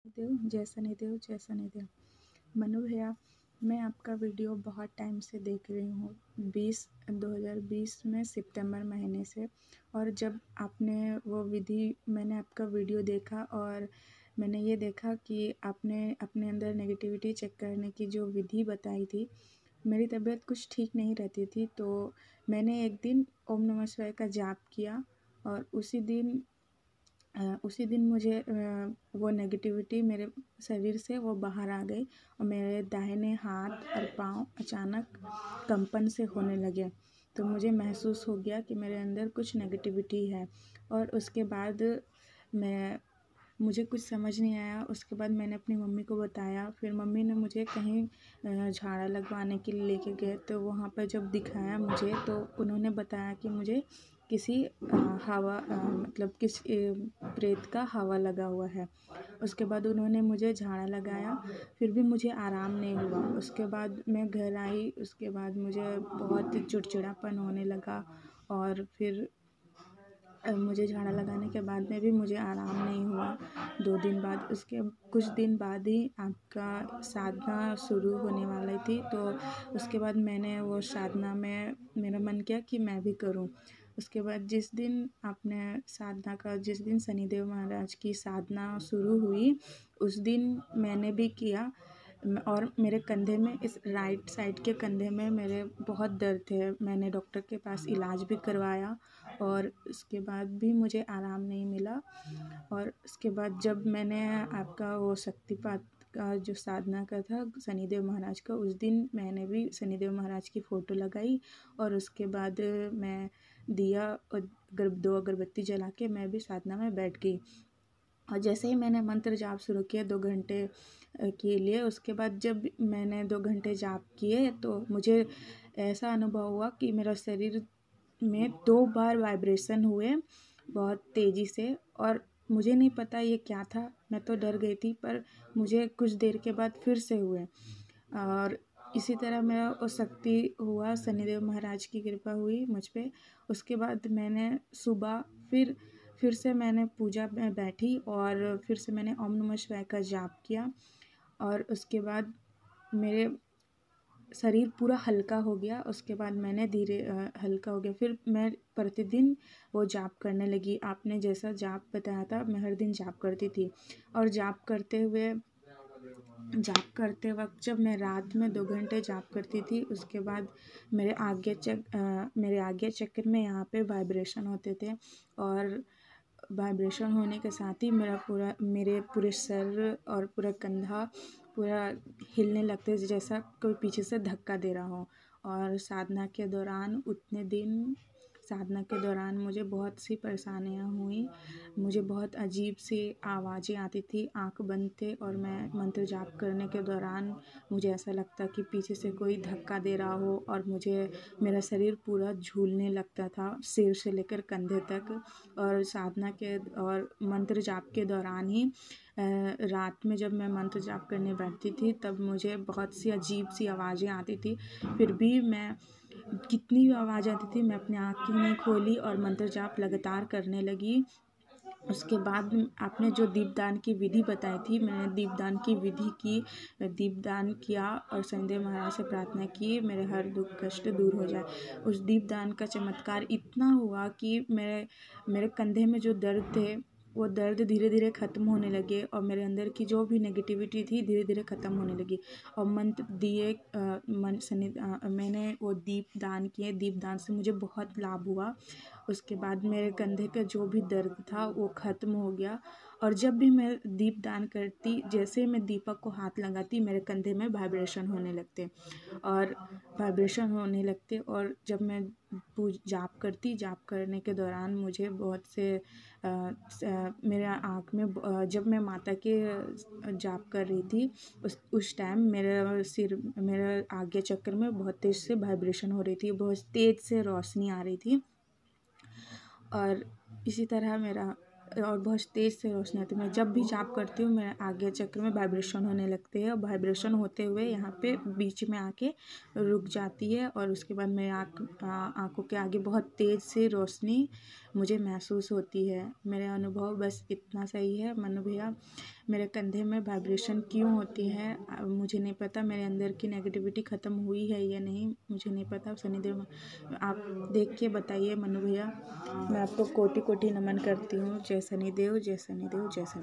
जय शनिदेव जय शनिदेव। मनु भैया, मैं आपका वीडियो बहुत टाइम से देख रही हूँ, 2020 में सितंबर महीने से। और जब आपने वो विधि मैंने आपका वीडियो देखा और मैंने ये देखा कि आपने अपने अंदर नेगेटिविटी चेक करने की जो विधि बताई थी, मेरी तबीयत कुछ ठीक नहीं रहती थी। तो मैंने एक दिन ओम नमः शिवाय का जाप किया और उसी दिन मुझे वो नेगेटिविटी मेरे शरीर से वो बाहर आ गई और मेरे दाहिने हाथ और पाँव अचानक कंपन से होने लगे। तो मुझे महसूस हो गया कि मेरे अंदर कुछ नेगेटिविटी है। और उसके बाद मुझे कुछ समझ नहीं आया। उसके बाद मैंने अपनी मम्मी को बताया, फिर मम्मी ने मुझे कहीं झाड़ा लगवाने के लिए लेके गए। तो वहाँ पर जब दिखाया मुझे, तो उन्होंने बताया कि मुझे किसी मतलब किस प्रेत का हवा लगा हुआ है। उसके बाद उन्होंने मुझे झाड़ा लगाया, फिर भी मुझे आराम नहीं हुआ। उसके बाद मैं घर आई, उसके बाद मुझे बहुत चिड़चिड़ापन होने लगा और फिर मुझे झाड़ा लगाने के बाद में भी मुझे आराम नहीं हुआ 2 दिन बाद। उसके कुछ दिन बाद ही आपका साधना शुरू होने वाली थी। तो उसके बाद मैंने वो साधना में मेरा मन किया कि मैं भी करूं। उसके बाद जिस दिन शनिदेव महाराज की साधना शुरू हुई, उस दिन मैंने भी किया। और मेरे कंधे में, इस राइट साइड के कंधे में मेरे बहुत दर्द थे। मैंने डॉक्टर के पास इलाज भी करवाया और उसके बाद भी मुझे आराम नहीं मिला। और उसके बाद जब मैंने आपका वो शक्तिपात का जो साधना का था शनिदेव महाराज का, उस दिन मैंने भी शनिदेव महाराज की फ़ोटो लगाई और उसके बाद मैं दिया और 2 अगरबत्ती जला के मैं भी साधना में बैठ गई। और जैसे ही मैंने मंत्र जाप शुरू किया 2 घंटे के लिए, उसके बाद जब मैंने 2 घंटे जाप किए तो मुझे ऐसा अनुभव हुआ कि मेरा शरीर में 2 बार वाइब्रेशन हुए बहुत तेज़ी से। और मुझे नहीं पता ये क्या था, मैं तो डर गई थी, पर मुझे कुछ देर के बाद फिर से हुए। और इसी तरह मेरा वो शक्ति हुआ, शनिदेव महाराज की कृपा हुई मुझ पे। उसके बाद मैंने सुबह फिर से मैंने पूजा में बैठी और फिर से मैंने ओम नमः शिवाय का जाप किया और उसके बाद मेरे शरीर पूरा हल्का हो गया। उसके बाद मैंने हल्का हो गया, फिर मैं प्रतिदिन वो जाप करने लगी। आपने जैसा जाप बताया था, मैं हर दिन जाप करती थी। और जाप करते वक्त जब मैं रात में 2 घंटे जाप करती थी, उसके बाद मेरे आज्ञा चक्र में यहाँ पे वाइब्रेशन होते थे। और वाइब्रेशन होने के साथ ही मेरे पूरे सर और पूरा कंधा पूरा हिलने लगते, जैसा कोई पीछे से धक्का दे रहा हो। और साधना के दौरान मुझे बहुत सी परेशानियाँ हुई। मुझे बहुत अजीब सी आवाज़ें आती थी, आँख बंद थे और मैं मंत्र जाप करने के दौरान मुझे ऐसा लगता कि पीछे से कोई धक्का दे रहा हो और मेरा शरीर पूरा झूलने लगता था, सिर से लेकर कंधे तक। और मंत्र जाप के दौरान ही रात में जब मैं मंत्र जाप करने बैठती थी, तब मुझे बहुत सी अजीब सी आवाज़ें आती थी। फिर भी मैं कितनी भी आवाज़ आती थी, मैं अपनी आँखें नहीं खोली और मंत्र जाप लगातार करने लगी। उसके बाद आपने जो दीपदान की विधि बताई थी, मैंने दीपदान की विधि की, दीपदान किया और शनिदेव महाराज से प्रार्थना की मेरे हर दुख कष्ट दूर हो जाए। उस दीपदान का चमत्कार इतना हुआ कि मेरे कंधे में जो दर्द थे, वो दर्द धीरे धीरे ख़त्म होने लगे और मेरे अंदर की जो भी नेगेटिविटी थी धीरे धीरे ख़त्म होने लगी। और मंत्र दिए मैंने वो दीपदान किए, दीपदान से मुझे बहुत लाभ हुआ। उसके बाद मेरे कंधे का जो भी दर्द था वो ख़त्म हो गया। और जब भी मैं दीपदान करती, जैसे मैं दीपक को हाथ लगाती, मेरे कंधे में वाइब्रेशन होने लगते। और जब मैं जाप करने के दौरान मुझे बहुत से मेरे आँख में जब मैं माता के जाप कर रही थी, उस टाइम मेरे आज्ञा चक्र में बहुत तेज़ से वाइब्रेशन हो रही थी, बहुत तेज़ से रोशनी आ रही थी। और इसी तरह और बहुत तेज़ से रोशनी आती है। मैं जब भी जाप करती हूँ, मेरे आज्ञा चक्र में वाइब्रेशन होने लगते हैं और वाइब्रेशन होते हुए यहाँ पे बीच में आके रुक जाती है। और उसके बाद मेरे आँखों के आगे बहुत तेज़ से रोशनी मुझे महसूस होती है। मेरा अनुभव बस इतना सही है मनु भैया। मेरे कंधे में वाइब्रेशन क्यों होती है मुझे नहीं पता। मेरे अंदर की नेगेटिविटी ख़त्म हुई है या नहीं मुझे नहीं पता। शनिदेव आप देख के बताइए मनु भैया। मैं आपको कोटि कोटि नमन करती हूँ। जय शनिदेव, जय शनिदेव, जय शनि।